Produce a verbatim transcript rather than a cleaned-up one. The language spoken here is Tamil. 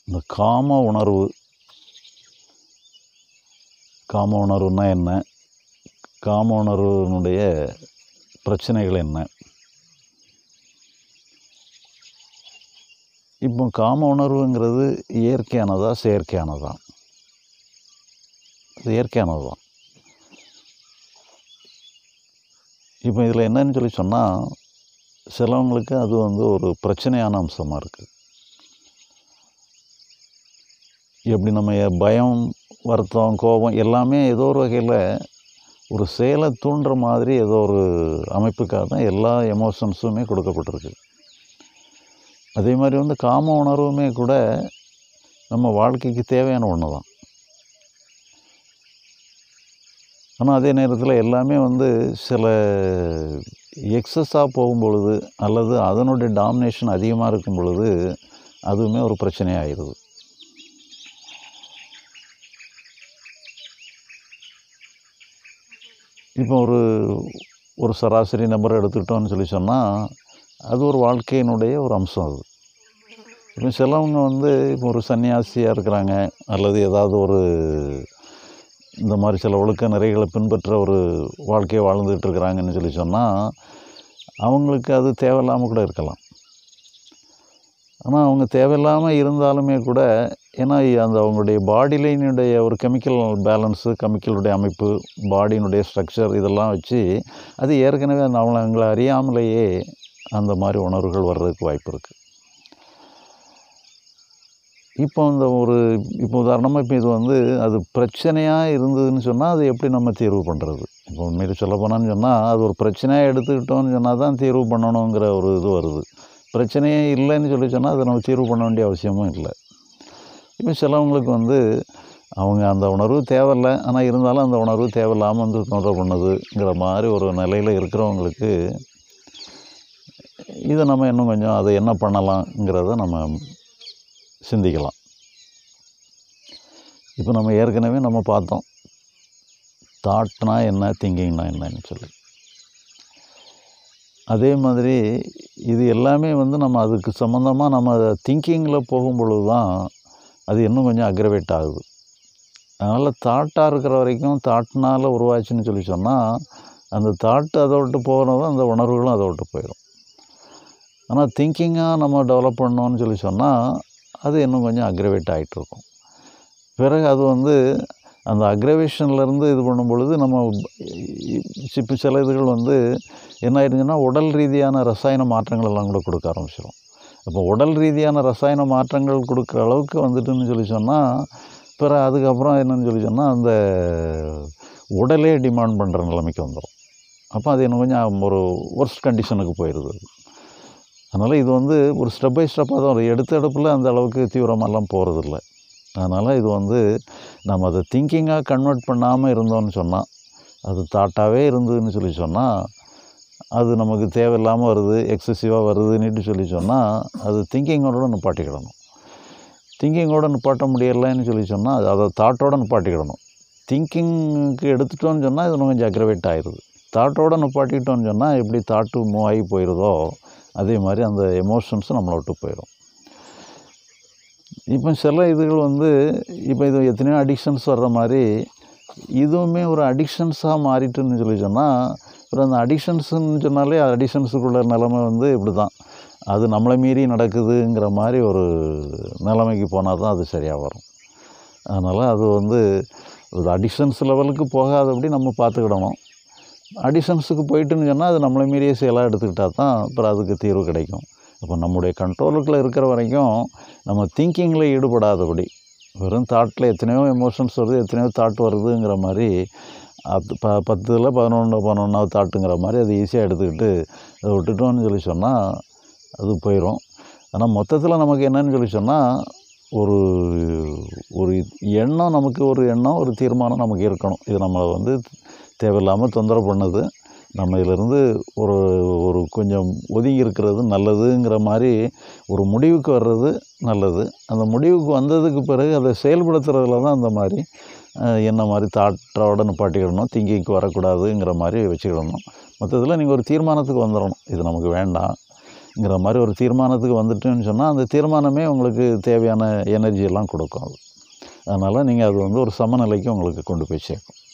இந்த காம உணர்வு காம உணர்வுன்னா என்ன, காம உணர்வினுடைய பிரச்சனைகள் என்ன? இப்போ காம உணர்வுங்கிறது இயற்கையானதா செயற்கையானதா? அது இயற்கையானது தான். இப்போ இதில் என்னன்னு சொல்லி சொன்னால், சிலவங்களுக்கு அது வந்து ஒரு பிரச்சனையான அம்சமாக இருக்குது. எப்படி நம்ம பயம், வருத்தம், கோபம் எல்லாமே ஏதோ ஒரு வகையில் ஒரு செயலை தூண்டுற மாதிரி ஏதோ ஒரு அமைப்புக்காக தான் எல்லா எமோஷன்ஸுமே கொடுக்கப்பட்டிருக்கு. அதே மாதிரி வந்து காம உணர்வுமே கூட நம்ம வாழ்க்கைக்கு தேவையான ஒன்று தான். ஆனால் அதே நேரத்தில் எல்லாமே வந்து சில எக்ஸஸாக போகும் பொழுது அல்லது அதனுடைய டாமினேஷன் அதிகமாக இருக்கும் பொழுது அதுவுமே ஒரு பிரச்சனையாகிடுது. இப்போ ஒரு ஒரு சராசரி நபரை எடுத்துக்கிட்டோம்னு சொல்லி சொன்னால் அது ஒரு வாழ்க்கையினுடைய ஒரு அம்சம். அது இப்போ சிலவங்க வந்து இப்போ ஒரு சன்னியாசியாக இருக்கிறாங்க அல்லது ஏதாவது ஒரு இந்த மாதிரி சில ஒழுக்க நிறைகளை பின்பற்ற ஒரு வாழ்க்கையை வாழ்ந்துகிட்டு இருக்கிறாங்கன்னு சொல்லி சொன்னால் அவங்களுக்கு அது தேவையில்லாமல் கூட இருக்கலாம். ஆனால் அவங்க தேவையில்லாமல் இருந்தாலுமே கூட, ஏன்னா அந்த அவங்களுடைய பாடியினுடைய ஒரு கெமிக்கல் பேலன்ஸு, கெமிக்கலுடைய அமைப்பு, பாடியினுடைய ஸ்ட்ரக்சர் இதெல்லாம் வச்சு அது ஏற்கனவே அந்த அவங்கள அவங்கள அறியாமலேயே அந்த மாதிரி உணர்வுகள் வர்றதுக்கு வாய்ப்பு இருக்குது. இப்போ இந்த ஒரு இப்போ உதாரணமாக இப்போ இது வந்து அது பிரச்சனையாக இருந்ததுன்னு சொன்னால் அது எப்படி நம்ம தீர்வு பண்ணுறது? இப்போ உண்மையில சொல்ல போனான்னு சொன்னால் அது ஒரு பிரச்சனையாக எடுத்துக்கிட்டோன்னு சொன்னால் தான் தீர்வு பண்ணணுங்கிற ஒரு இது வருது. பிரச்சனையே இல்லைன்னு சொல்லி சொன்னால் அதை நம்ம தீர்வு பண்ண வேண்டிய அவசியமும் இல்லை. இப்போ சிலவங்களுக்கு வந்து அவங்க அந்த உணர்வு தேவையில்லை, ஆனால் இருந்தாலும் அந்த உணர்வு தேவையில்லாமல் வந்து தொந்தரவு பண்ணுதுங்கிற மாதிரி ஒரு நிலையில் இருக்கிறவங்களுக்கு இதை நம்ம இன்னும் கொஞ்சம் அதை என்ன பண்ணலாங்கிறத நம்ம சிந்திக்கலாம். இப்போ நம்ம ஏற்கனவே நம்ம பார்த்தோம் தாட்னா என்ன, திங்கிங்னா என்னன்னு சொல்லி. அதே மாதிரி இது எல்லாமே வந்து நம்ம அதுக்கு சம்மந்தமாக நம்ம திங்கிங்கில் போகும் பொழுது தான் அது இன்னும் கொஞ்சம் அக்ரவேட் ஆகுது. அதனால் தாட்டாக இருக்கிற வரைக்கும் தாட்னால் உருவாச்சுன்னு சொல்லி சொன்னால் அந்த தாட்டு அதை விட்டு போகிறதும் அந்த உணர்வுகளும் அதை விட்டு போயிடும். ஆனால் திங்கிங்காக நம்ம டெவலப் பண்ணோன்னு சொல்லி சொன்னால் அது இன்னும் கொஞ்சம் அக்ரவேட் ஆகிட்டுருக்கும். பிறகு அது வந்து அந்த அக்ரவேஷன்லேருந்து இது பண்ணும் பொழுது நம்ம இப்போ சில இதுகள் வந்து என்ன ஆயிடுச்சுன்னா உடல் ரீதியான ரசாயன மாற்றங்கள் எல்லாம் கூட கொடுக்க ஆரம்பிச்சிடும். அப்போ உடல் ரீதியான ரசாயன மாற்றங்கள் கொடுக்குற அளவுக்கு வந்துட்டுன்னு சொல்லி சொன்னால் பிறகு அதுக்கப்புறம் என்னன்னு சொல்லி சொன்னால் அந்த உடலே டிமாண்ட் பண்ணுற நிலைமைக்கு வந்துடும். அப்போ அது இன்னும் கொஞ்சம் ஒரு ஒர்ஸ்ட் கண்டிஷனுக்கு போயிடுது. அதனால் இது வந்து ஒரு ஸ்டெப் பை ஸ்டெப்பாக தான் ஒரு எடுத்த எடுப்பில் அந்த அளவுக்கு தீவிரமாகலாம் போகிறதில்ல. அதனால் இது வந்து நம்ம அதை திங்கிங்காக கன்வெர்ட் பண்ணாமல் இருந்தோம்னு சொன்னால், அது தாட்டாகவே இருந்ததுன்னு சொல்லி சொன்னால் அது நமக்கு தேவையில்லாமல் வருது, எக்ஸசிவாக வருதுன்னுட்டு சொல்லி சொன்னால் அது திங்கிங்கோட நிப்பாட்டிக்கிடணும். திங்கிங்கோடு நிப்பாட்ட முடியலைன்னு சொல்லி சொன்னால் அதை தாட்டோடு நிப்பாட்டிக்கிடணும். திங்கிங்க்கு எடுத்துட்டோன்னு சொன்னால் இது இன்னும் கொஞ்சம் அக்ரவேட் ஆகிடுது. தாட்டோடு நிப்பாட்டிக்கிட்டோன்னு சொன்னால் எப்படி தாட்டு மூவ் ஆகி போயிடுதோ அதே மாதிரி அந்த எமோஷன்ஸும் நம்மளை விட்டு போயிடும். இப்போ சில இதுகள் வந்து இப்போ இது எத்தனையோ அடிக்ஷன்ஸ் வர்ற மாதிரி இதுவுமே ஒரு அடிக்ஷன்ஸாக மாறிட்டுன்னு சொல்லி சொன்னால் அப்புறம் அந்த அடிக்ஷன்ஸுன்னு சொன்னாலே அடிக்ஷன்ஸுக்குள்ள நிலைமை வந்து இப்படி தான், அது நம்மளை மீறி நடக்குதுங்கிற மாதிரி ஒரு நிலைமைக்கு போனால் தான் அது சரியாக வரும். அதனால் அது வந்து ஒரு அடிக்ஷன்ஸ் லெவலுக்கு போகாதபடி நம்ம பார்த்துக்கிடணும். அடிஷன்ஸுக்கு போயிட்டுன்னு சொன்னால் அது நம்மளை மீறிய செயலாக எடுத்துக்கிட்டால் தான் அப்புறம் அதுக்கு தீர்வு கிடைக்கும். அப்போ நம்முடைய கண்ட்ரோலுக்குள்ளே இருக்கிற வரைக்கும் நம்ம திங்கிங்கில் ஈடுபடாதபடி வெறும் தாட்டில் எத்தனையோ எமோஷன்ஸ் வருது, எத்தனையோ தாட் வருதுங்கிற மாதிரி அது ப பத்தில் பதினொன்று பதினொன்றாவது தாட்டுங்கிற மாதிரி அது ஈஸியாக எடுத்துக்கிட்டு அதை விட்டுட்டோன்னு சொல்லி சொன்னால் அது போயிடும். ஆனால் மொத்தத்தில் நமக்கு என்னன்னு சொல்லி சொன்னால் ஒரு ஒரு எண்ணம் நமக்கு ஒரு எண்ணம் ஒரு தீர்மானம் நமக்கு இருக்கணும். இது நம்மளை வந்து தேவையில்லாமல் தொந்தரவு பண்ணுது, நம்ம இதிலிருந்து ஒரு ஒரு கொஞ்சம் ஒதுங்கி இருக்கிறது நல்லதுங்கிற மாதிரி ஒரு முடிவுக்கு வர்றது நல்லது. அந்த முடிவுக்கு வந்ததுக்கு பிறகு அதை செயல்படுத்துறதுல தான் அந்த மாதிரி என்ன மாதிரி தாட்டோட நிப்பாட்டிக்கிடணும், திங்கிங்க்கு வரக்கூடாதுங்கிற மாதிரி வச்சுக்கிடணும். மொத்தத்தில் நீங்கள் ஒரு தீர்மானத்துக்கு வந்துடணும், இது நமக்கு வேண்டாம், ங்கிற மாதிரி ஒரு தீர்மானத்துக்கு வந்துட்டுன்னு சொன்னால் அந்த தீர்மானமே உங்களுக்கு தேவையான எனர்ஜியெல்லாம் கொடுக்கும் அது. அதனால் நீங்கள் அது வந்து ஒரு சமநிலைக்கு உங்களுக்கு கொண்டு போய் சேர்க்கும்.